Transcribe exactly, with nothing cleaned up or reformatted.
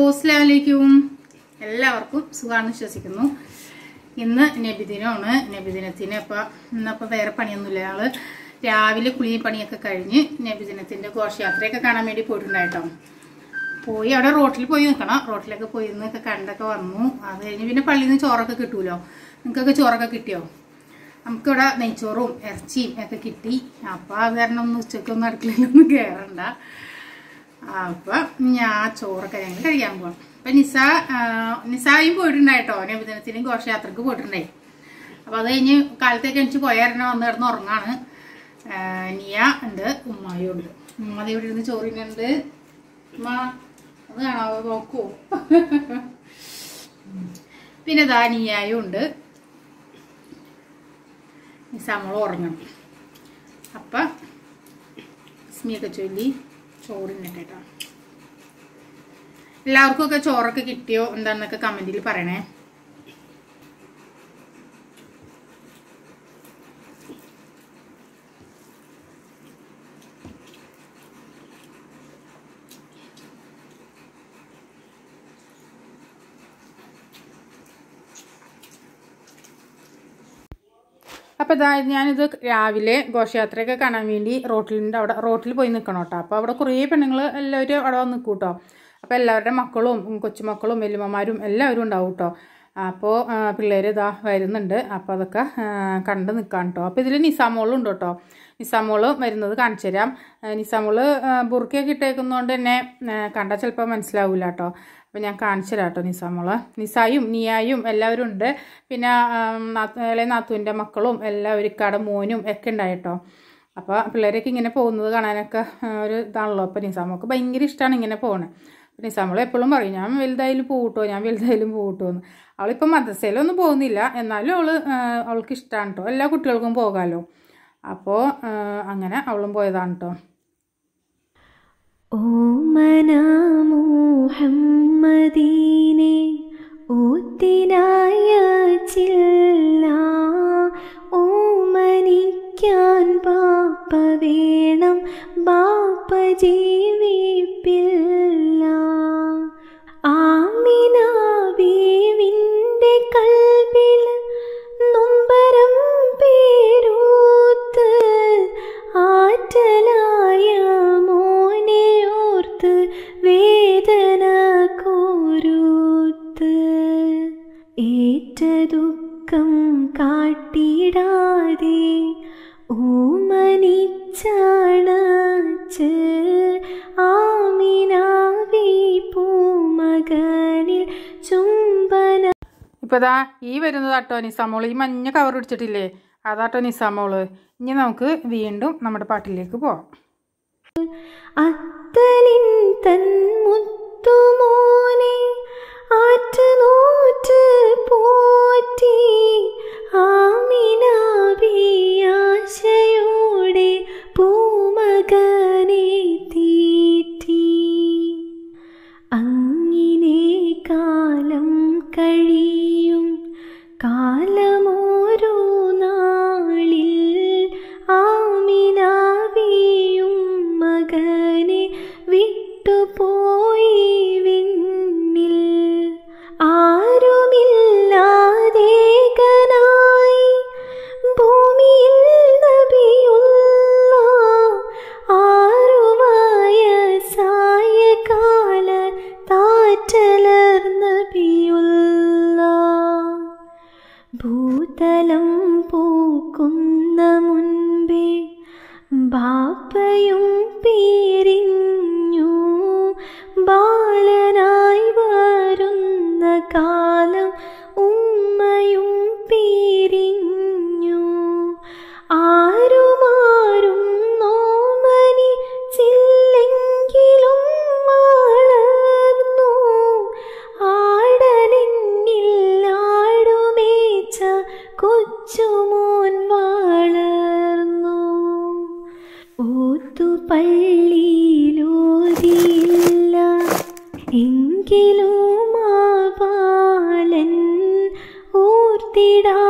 അസ്സലാമു അലൈക്കും. എല്ലാവർക്കും സുഖാണെന്ന് വിശ്വസിക്കുന്നു. ഇന്ന് നബിദിനമാണ്. നബിദിനത്തിന് ഇപ്പം ഇന്നപ്പോൾ വേറെ പണിയൊന്നുമില്ല. ഞങ്ങൾ രാവിലെ കുളി പണിയൊക്കെ കഴിഞ്ഞ് നബിദിനത്തിൻ്റെ ഘോഷയാത്രയൊക്കെ കാണാൻ വേണ്ടി പോയിട്ടുണ്ടായിട്ടോ. പോയി അവിടെ റോട്ടിൽ പോയി നിൽക്കണം. റോട്ടിലൊക്കെ പോയി നിന്നൊക്കെ കണ്ടൊക്കെ വന്നു. അത് കഴിഞ്ഞ് പിന്നെ പള്ളിയിൽ നിന്ന് ചോറൊക്കെ കിട്ടുമല്ലോ. നിങ്ങൾക്കൊക്കെ ചോറൊക്കെ കിട്ടിയോ? നമുക്കിവിടെ നെയ്ച്ചോറും ഇറച്ചിയും ഒക്കെ കിട്ടി. അപ്പം അത് കാരണം ഒന്ന് ഉച്ചയ്ക്കൊന്നും അടുക്കളയിലൊന്നും കയറണ്ട. അപ്പം ഞാൻ ചോറൊക്കെ ഞങ്ങൾ കഴിക്കാൻ പോകാം. അപ്പം നിസ നിസായും പോയിട്ടുണ്ടായിട്ടോ. നബിദിനത്തിനും ഘോഷയാത്രക്ക് പോയിട്ടുണ്ടായി. അപ്പം അത് കഴിഞ്ഞ് കാലത്തേക്ക് എനിക്ക് പോയായിരുന്നു വന്ന് കിടന്ന് ഉറങ്ങാണ്. നിയ ഉണ്ട്, ഉമ്മായും ഉണ്ട്. ഉമ്മ ഇവിടെ ഇരുന്ന് ചോറിനുണ്ട്. ഉമ്മ അത് കാണാവോ? നോക്കുവോ? പിന്നെ ദാ നിയായും ഉണ്ട്. നിസാമോൾ ഉറങ്ങണം. അപ്പം സ്മിയൊക്കെ ചൊല്ലി ചോറിനിട്ട് കേട്ടോ. എല്ലാവർക്കും ഒക്കെ ചോറൊക്കെ കിട്ടിയോ എന്താണെന്നൊക്കെ കമന്റിൽ പറയണേ. അപ്പോൾ ഇതാ ഞാനിത് രാവിലെ ഘോഷയാത്രയൊക്കെ കാണാൻ വേണ്ടി റോട്ടിലിൻ്റെ അവിടെ റോട്ടിൽ പോയി നിൽക്കണം കേട്ടോ. അപ്പോൾ അവിടെ കുറേ പെണ്ണുങ്ങൾ എല്ലാവരും അവിടെ വന്ന് നിൽക്കും കേട്ടോ. അപ്പോൾ എല്ലാവരുടെ മക്കളും കൊച്ചുമക്കളും വല്യമ്മമാരും എല്ലാവരും ഉണ്ടാവും കേട്ടോ. അപ്പോൾ പിള്ളേർ ഇതാ വരുന്നുണ്ട്. അപ്പോൾ അതൊക്കെ കണ്ട് നിൽക്കാം കേട്ടോ. അപ്പോൾ ഇതിൽ നിസാമോളും ഉണ്ട് കേട്ടോ. നിസാമോള് വരുന്നത് കാണിച്ചു തരാം. നിസാമോള് ബുർക്കയൊക്കെ ഇട്ടേക്കുന്നതുകൊണ്ട് തന്നെ കണ്ടാൽ ചിലപ്പോൾ മനസ്സിലാവില്ല കേട്ടോ. അപ്പോൾ ഞാൻ കാണിച്ചു തരാം കേട്ടോ നിസാമോള്. നിസായും നിയായും എല്ലാവരും ഉണ്ട്. പിന്നെ ഇളയ നാത്തുവിൻ്റെ മക്കളും എല്ലാവരും ഇക്കാടെ മോനും ഒക്കെ ഉണ്ടായിട്ടോ. അപ്പോൾ പിള്ളേരൊക്കെ ഇങ്ങനെ പോകുന്നത് കാണാനൊക്കെ ഒരു ഇതാണല്ലോ. അപ്പോൾ നിസാമോൾക്ക് ഭയങ്കര ഇഷ്ടമാണ് ഇങ്ങനെ പോകുന്നത്. അപ്പോൾ നിസാമോൾ എപ്പോഴും പറയും ഞാൻ വലുതായാലും പോകട്ടോ ഞാൻ വലുതായാലും പോകട്ടോ എന്ന്. അവളിപ്പോൾ മദ്രസയിലൊന്നും പോകുന്നില്ല, എന്നാലും അവൾ അവൾക്ക് ഇഷ്ടമാണ് കേട്ടോ. എല്ലാ കുട്ടികൾക്കും പോകാമല്ലോ. അപ്പോൾ അങ്ങനെ അവളും പോയതാണ് കേട്ടോ. ഓമന മുഹമ്മദീനെ ഊത്തിനായ ചില്ല ഓമനിക്കാൻ ബാപ്പ വേണം ബാപ്പ ജീവിപ്പില്ല. ആമിന ബീവിൻ്റെ കൽബിൽ നൊമ്പരം പേരൂത്ത് ആറ്റലായ മോനെയോർത്ത് വേദന കോരൂത്ത് ഏറ്റ ദുഃഖം കാട്ടിടാതെ ഓമനിച്ചാണച്ച് ആമിനാവി പൂമകനിൽ ചുംബന. ഇപ്പോൾ ദാ ഈ വരുന്നത് കേട്ടോ നിസാമോള്. ഈ മഞ്ഞ കവർ പിടിച്ചിട്ടില്ലേ അതാട്ടോ നിസാമോള്. ഇനി നമുക്ക് വീണ്ടും നമ്മുടെ പാട്ടിലേക്ക് പോവാം. അത്തലിൻ തൻ മുത്തുമോനെ ആറ്റുനൂറ്റ് പോറ്റി ആമിനാവിയാശയോടെ പൂമകനെ തീറ്റി. അങ്ങിനെ കാലം കഴിയും കാലമോരോ നാളിൽ ആമിനാവിയും മകനെ വിട്ടുപോയി വിണ്ണിൽ. ആരുമില്ലാതേകനായി ഭൂമിയിൽ നബിയുള്ള ആറു വയസ്സായ കാല താറ്റലർ നബിയുള്ള. ഭൂതലം പൂക്കുന്ന മുൻപേ ബാപ്പയും പിരിഞ്ഞു. ബാലനായി വരുന്ന കാലം ഉമ്മയും പിരിഞ്ഞു. ആരുമാരും നോമനിച്ചില്ലെങ്കിലും വളർന്നു ആടനെന്നിൽ ആടുമേച്ച കൊച്ചുമോൻ വളർന്നു. ഊത്തുപള്ളിയിലോതിയില്ല എങ്കിലും ആ ബാലൻ ഓർത്തിടാ